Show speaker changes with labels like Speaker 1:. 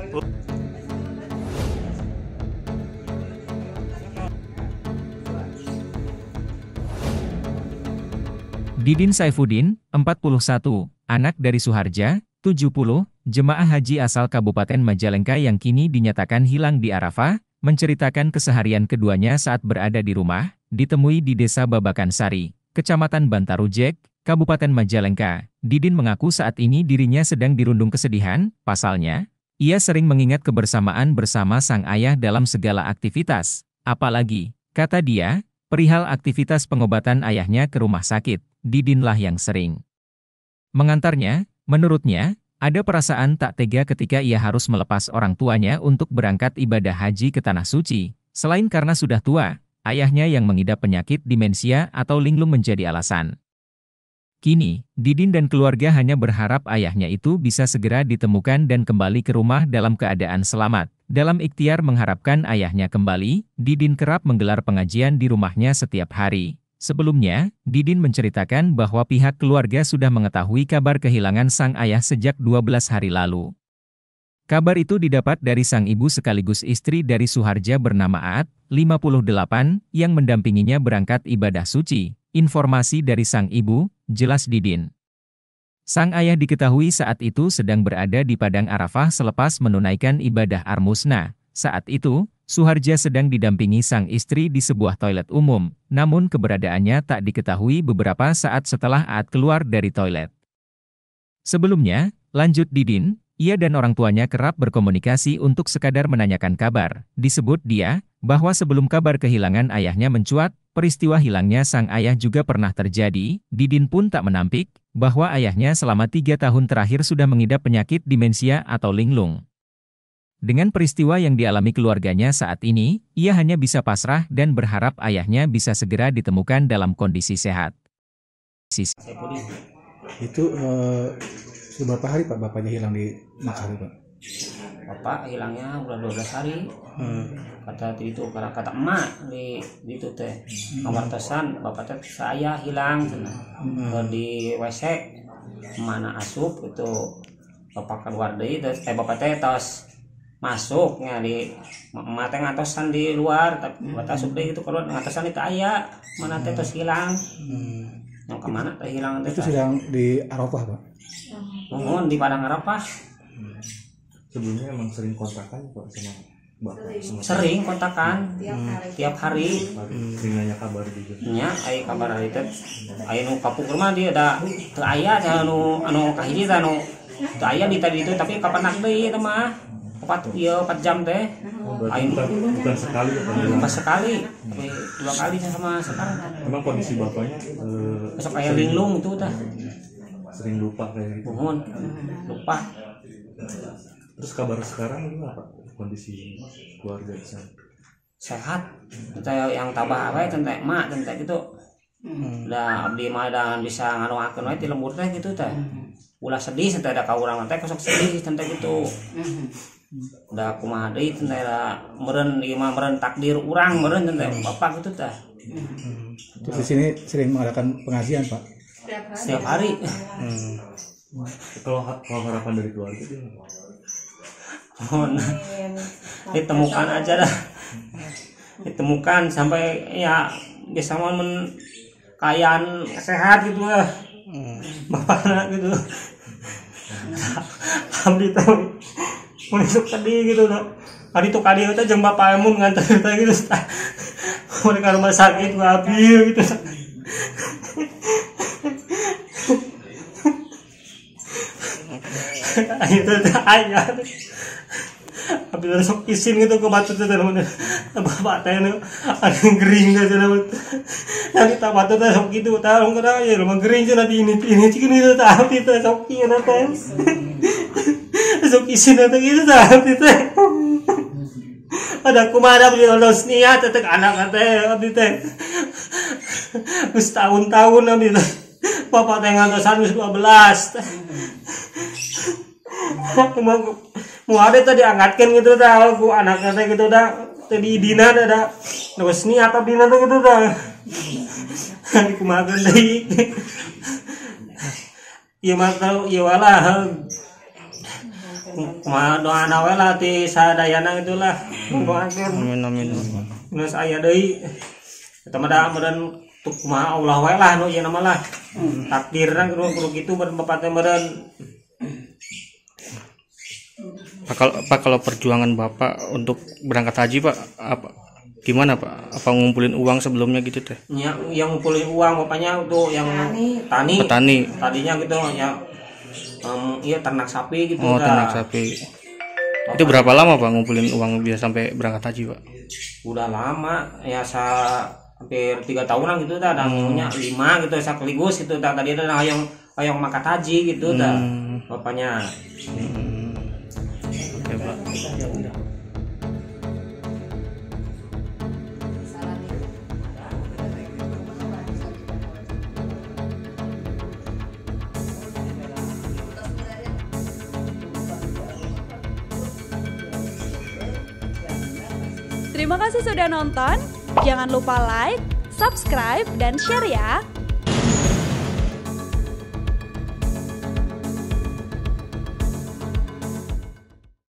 Speaker 1: Didin Saifuddin, 41, anak dari Suharja, 70, jemaah haji asal Kabupaten Majalengka yang kini dinyatakan hilang di Arafah, menceritakan keseharian keduanya saat berada di rumah, ditemui di Desa Babakan Sari, Kecamatan Bantarujek, Kabupaten Majalengka. Didin mengaku saat ini dirinya sedang dirundung kesedihan, pasalnya, ia sering mengingat kebersamaan bersama sang ayah dalam segala aktivitas. Apalagi, kata dia, perihal aktivitas pengobatan ayahnya ke rumah sakit, Didinlah yang sering mengantarnya. Menurutnya, ada perasaan tak tega ketika ia harus melepas orang tuanya untuk berangkat ibadah haji ke Tanah Suci. Selain karena sudah tua, ayahnya yang mengidap penyakit demensia atau linglung menjadi alasan. Kini, Didin dan keluarga hanya berharap ayahnya itu bisa segera ditemukan dan kembali ke rumah dalam keadaan selamat. Dalam ikhtiar mengharapkan ayahnya kembali, Didin kerap menggelar pengajian di rumahnya setiap hari. Sebelumnya, Didin menceritakan bahwa pihak keluarga sudah mengetahui kabar kehilangan sang ayah sejak 12 hari lalu. Kabar itu didapat dari sang ibu sekaligus istri dari Suharja bernama Aat, 58, yang mendampinginya berangkat ibadah suci. Informasi dari sang ibu, jelas Didin. Sang ayah diketahui saat itu sedang berada di Padang Arafah selepas menunaikan ibadah Armusna. Saat itu, Suharja sedang didampingi sang istri di sebuah toilet umum, namun keberadaannya tak diketahui beberapa saat setelah Aat keluar dari toilet. Sebelumnya, lanjut Didin, ia dan orang tuanya kerap berkomunikasi untuk sekadar menanyakan kabar. Disebut dia, bahwa sebelum kabar kehilangan ayahnya mencuat, peristiwa hilangnya sang ayah juga pernah terjadi. Didin pun tak menampik, bahwa ayahnya selama 3 tahun terakhir sudah mengidap penyakit demensia atau linglung. Dengan peristiwa yang dialami keluarganya saat ini, ia hanya bisa pasrah dan berharap ayahnya bisa segera ditemukan dalam kondisi sehat.
Speaker 2: Itu beberapa hari Pak bapaknya hilang di Makassar Pak?
Speaker 3: Bapak hilangnya udah 12 hari. Kata itu kata emak di itu teh kamartosan bapak teh saya hilang di WC mana asup itu bapak keluar deui bapak teh tos masuknya di emak teh ngatosan di luar tapi bapak asup deui itu keluar ngatosan itu aya mana teh tos hilang. Yang kemana teh hilang teh?
Speaker 2: Itu sedang di Arafah Pak?
Speaker 3: Mohon di Padang Arafah.
Speaker 4: Sebelumnya emang sering kontakan Pak sama Bapak?
Speaker 3: Sering kontakan tiap hari.
Speaker 4: Sering nanya kabar juga.
Speaker 3: Nya ai kabar hari teh aya nu kapuk rumah dia ada teu aya anu kahiji teh anu teu aya di tadi itu tapi kapan nak deui teh mah 4 jam teh.
Speaker 4: Bukan sekali ya Pak?
Speaker 3: Bukan sekali, 2 kali sama sekarang.
Speaker 4: Emang kondisi bapaknya
Speaker 3: Besok aya linglung itu teh.
Speaker 4: Sering lupa kayak gitu.
Speaker 3: Mohon lupa.
Speaker 4: Terus kabar sekarang gimana Pak? Kondisi keluarga di sana?
Speaker 3: Sehat. Kita yang tabah we teh emak teh gitu. Da abdi mah dan bisa nganuakeun we ti lembur teh gitu teh. Ulah sedih teh da ka urang teh kosok sedih teh gitu. Da kumaha deui teh da meureun ieu mah meureun takdir urang meureun teh bapak gitu teh.
Speaker 2: Terus di sini sering mengadakan pengajian Pak?
Speaker 3: Setiap hari.
Speaker 4: Kalau harapan dari keluarga gimana?
Speaker 3: Mohon ditemukan aja dah, ditemukan sampai ya bisa momen kayaan sehat gitu lah, bapaknya gitu. Abdi tahu menisuk tadi gitu loh. Hari itu kali itu jam bapak emun nganter kita gitu, mereka rumah sakit gua abil gitu. Itu ayah. Habis sok isin gitu ke batu teh bapak teh ada gering teh cenah. Yang kita batu teh sok gitu tahu kada ya rumah gering cenah di ini cikin itu tahu itu sok kieu teh. Sok isin teh gitu tahu teh. Ada kumaha beli olos niat teh anak teh abdi teh. Geus tahun-tahun abdi teh. Bapak teh ngantosan geus 12. Mau ada tadi angkatkan gitu dah, aku anaknya teh gitu dah, tadi dina dah, terus nih atau dina tuh gitu dah, aku makan deh, iya mah tahu, iya walah, doa nawe lah ti sadayana itulah doakeun
Speaker 5: Amin.
Speaker 3: geus aya deui eta mah da meureun tuk kumaha Allah wae lah nu ieu nama lah takdirna kudu kitu bapak teh meureun.
Speaker 5: Pak, kalau perjuangan Bapak untuk berangkat haji Pak, gimana Pak? Apa ngumpulin uang sebelumnya gitu teh?
Speaker 3: Yang ngumpulin uang bapaknya tuh yang tani. Tadinya gitu ya. Iya ternak sapi gitu.
Speaker 5: Ternak sapi. Itu berapa lama Pak ngumpulin uang biar sampai berangkat haji Pak?
Speaker 3: Udah lama ya hampir 3 tahunan gitu dah. Dan punya 5 gitu sekaligus gitu. Tadi ada yang makat haji gitu dah bapaknya.
Speaker 5: Oke Pak.
Speaker 6: Terima kasih sudah nonton. Jangan lupa like, subscribe, dan share ya.